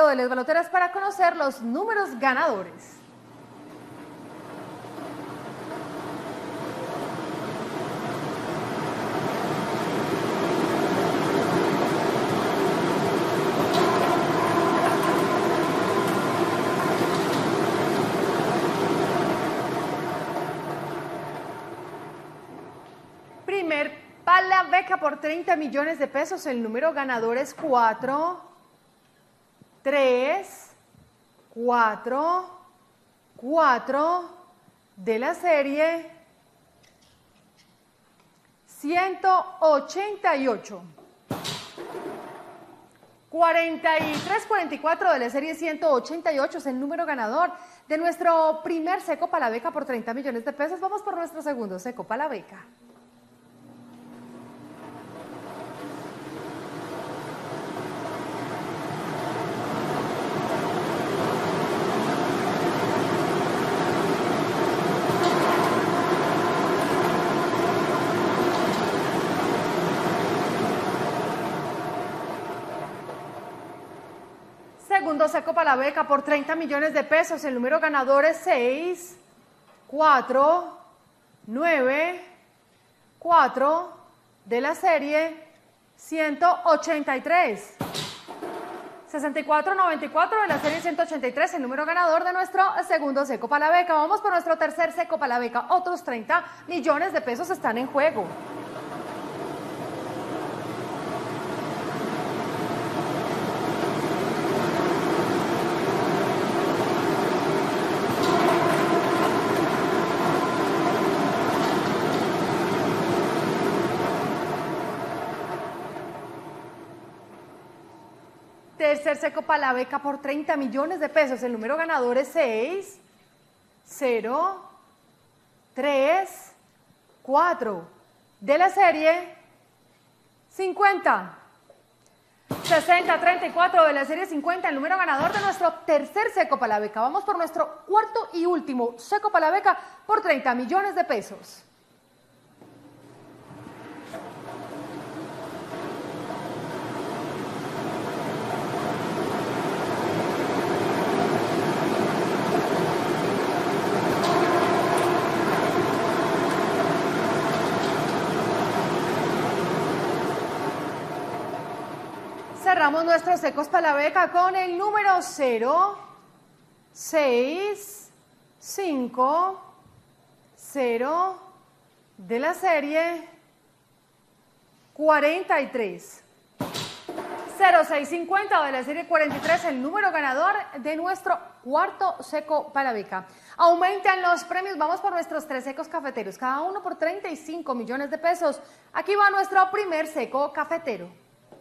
momento de las baloteras para conocer los números ganadores. Primer Palabeca por 30 millones de pesos. El número ganador es 4, 3, 4, 4 de la serie 188. 43, 44 de la serie 188 es el número ganador de nuestro primer seco Palabeca por 30 millones de pesos. Vamos por nuestro segundo seco Palabeca. Segundo seco Palabeca por 30 millones de pesos. El número ganador es 6, 4, 9, 4 de la serie 183. 64, 94 de la serie 183, el número ganador de nuestro segundo seco Palabeca. Vamos por nuestro tercer seco Palabeca. Otros 30 millones de pesos están en juego. Tercer seco Palabeca por 30 millones de pesos. El número ganador es 6, 0, 3, 4 de la serie 50. 60, 34 de la serie 50, el número ganador de nuestro tercer seco Palabeca. Vamos por nuestro cuarto y último seco Palabeca por 30 millones de pesos. Cerramos nuestros secos Palabeca con el número 0, 6, 5, 0 de la serie 43. 0650 de la serie 43, el número ganador de nuestro cuarto seco Palabeca. Aumentan los premios, vamos por nuestros 3 secos cafeteros, cada uno por 35 millones de pesos. Aquí va nuestro primer seco cafetero.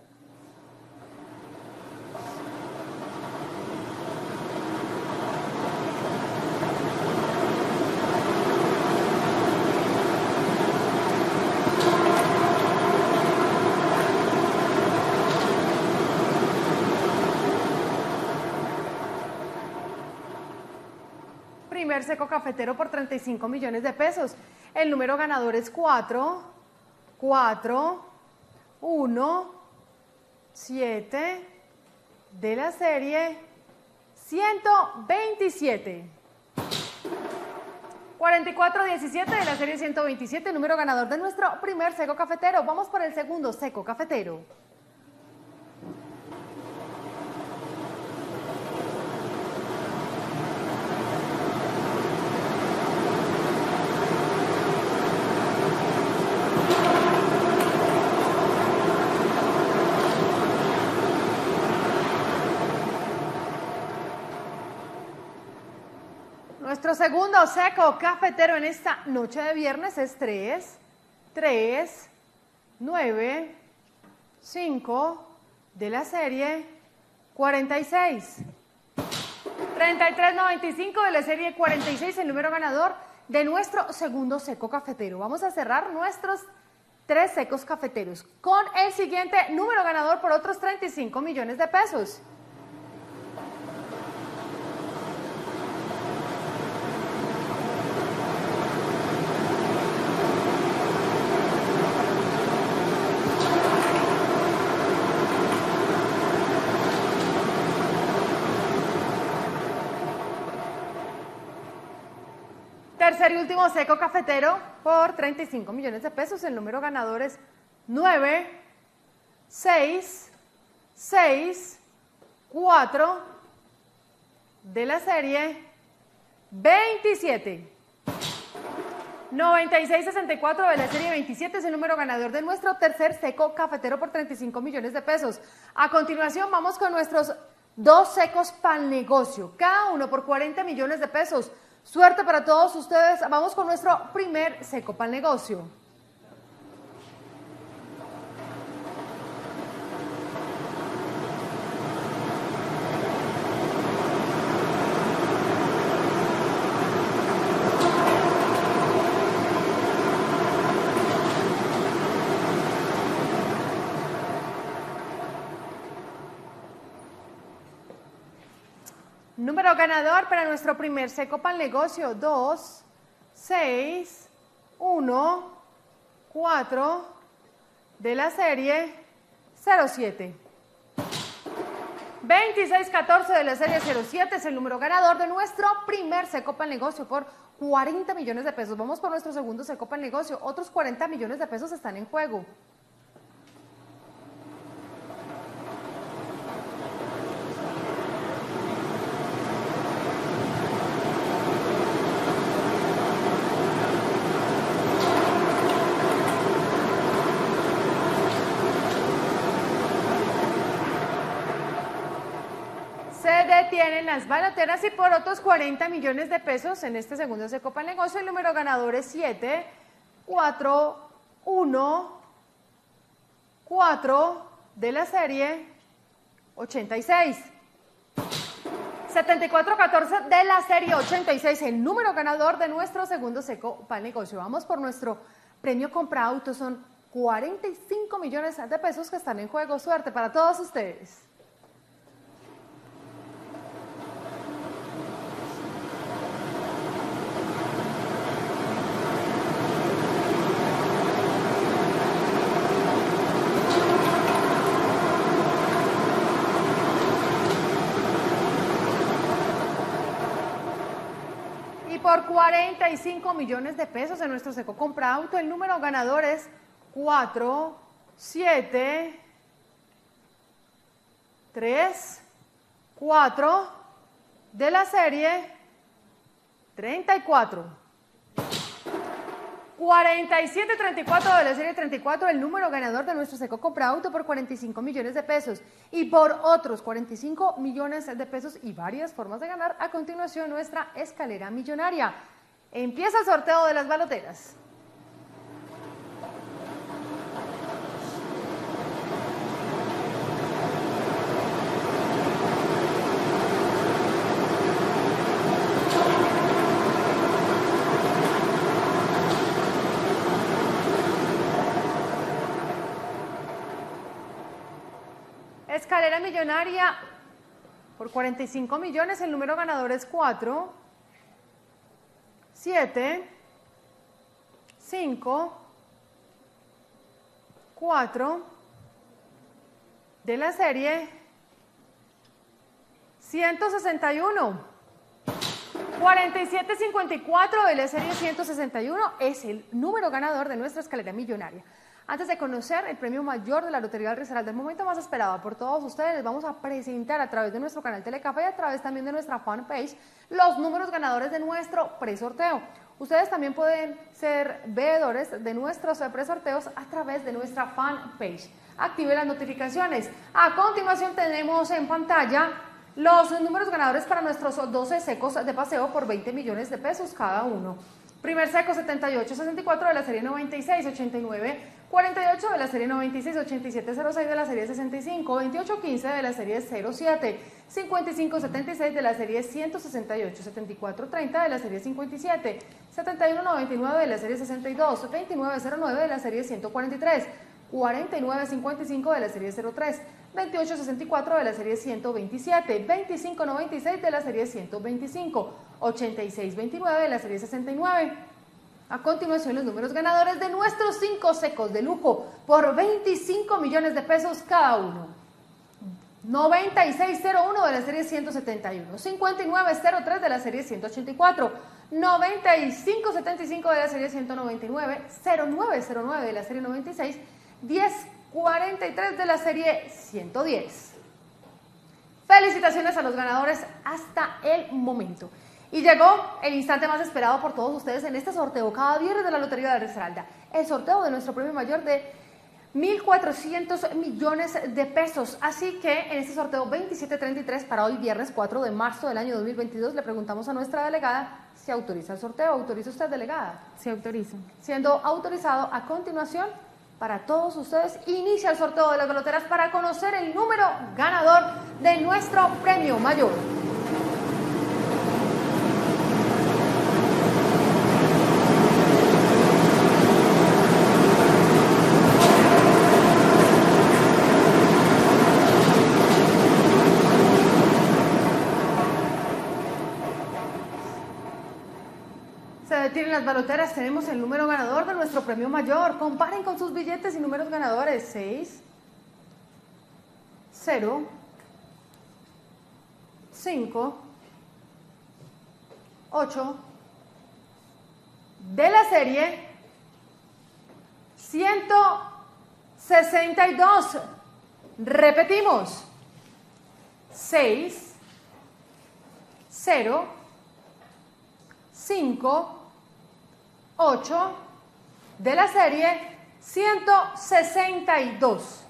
Primer seco cafetero por 35 millones de pesos. El número ganador es 4, 4, 1, 7 de la serie 127. 44, 17 de la serie 127, el número ganador de nuestro primer seco cafetero. Vamos por el segundo seco cafetero. Nuestro segundo seco cafetero en esta noche de viernes es 3, 3, 9, 5 de la serie 46. 3395 de la serie 46, el número ganador de nuestro segundo seco cafetero. Vamos a cerrar nuestros 3 secos cafeteros con el siguiente número ganador por otros 35 millones de pesos. Tercer y último seco cafetero por 35 millones de pesos. El número ganador es 9, 6, 6, 4 de la serie 27. 9664 de la serie 27 es el número ganador de nuestro tercer seco cafetero por 35 millones de pesos. A continuación vamos con nuestros dos secos para el negocio, cada uno por 40 millones de pesos. Suerte para todos ustedes. Vamos con nuestro primer seco para el negocio. Número ganador para nuestro primer seco para el negocio, 2, 6, 1, 4 de la serie 07. 2614 de la serie 07 es el número ganador de nuestro primer seco para el negocio por 40 millones de pesos. Vamos por nuestro segundo seco para el negocio. Otros 40 millones de pesos están en juego. Detienen las baloteras y por otros 40 millones de pesos en este segundo seco para el negocio. El número ganador es 7, 4, 1, 4 de la serie 86. 7414 de la serie 86, el número ganador de nuestro segundo seco para el negocio. Vamos por nuestro premio compra auto, son 45 millones de pesos que están en juego. Suerte para todos ustedes. Por 45 millones de pesos en nuestro seco compra auto, el número ganador es 4, 7, 3, 4 de la serie 34. 4734 de la serie 34, el número ganador de nuestro seco compra auto por 45 millones de pesos. Y por otros 45 millones de pesos y varias formas de ganar, a continuación nuestra escalera millonaria. Empieza el sorteo de las baloteras. Escalera millonaria por 45 millones, el número ganador es 4, 7, 5, 4 de la serie 161. 4754 de la serie 161 es el número ganador de nuestra escalera millonaria. Antes de conocer el premio mayor de la Lotería del Risaralda, el momento más esperado por todos ustedes, les vamos a presentar a través de nuestro canal Telecafé y a través también de nuestra fanpage los números ganadores de nuestro presorteo. Ustedes también pueden ser veedores de nuestros presorteos a través de nuestra fanpage. Active las notificaciones. A continuación tenemos en pantalla los números ganadores para nuestros 12 secos de paseo por 20 millones de pesos cada uno. Primer seco 7864 de la serie 96, 89 48 de la serie 96, 8706 de la serie 65, 2815 de la serie 07, 5576 de la serie 168, 7430 de la serie 57, 7199 de la serie 62, 2909 de la serie 143, 4955 de la serie 03, 2864 de la serie 127, 2596 de la serie 125, 8629 de la serie 69. A continuación los números ganadores de nuestros 5 secos de lujo por 25 millones de pesos cada uno. 9601 de la serie 171, 5903 de la serie 184, 9575 de la serie 199, 0909 de la serie 96, 1043 de la serie 110. Felicitaciones a los ganadores hasta el momento. Y llegó el instante más esperado por todos ustedes en este sorteo cada viernes de la Lotería de la Risaralda. El sorteo de nuestro premio mayor de 1.400 millones de pesos. Así que en este sorteo 2733 para hoy viernes 4 de marzo del año 2022 le preguntamos a nuestra delegada si autoriza el sorteo. ¿Autoriza usted, delegada? Se autoriza. Siendo autorizado, a continuación, para todos ustedes, inicia el sorteo de las baloteras para conocer el número ganador de nuestro premio mayor. Se detienen las baloteras, tenemos el número ganador de nuestro premio mayor. Comparen con sus billetes y números ganadores. 6, 0, 5, 8, de la serie 162. Repetimos. 6, 0, 5, 8 de la serie 162.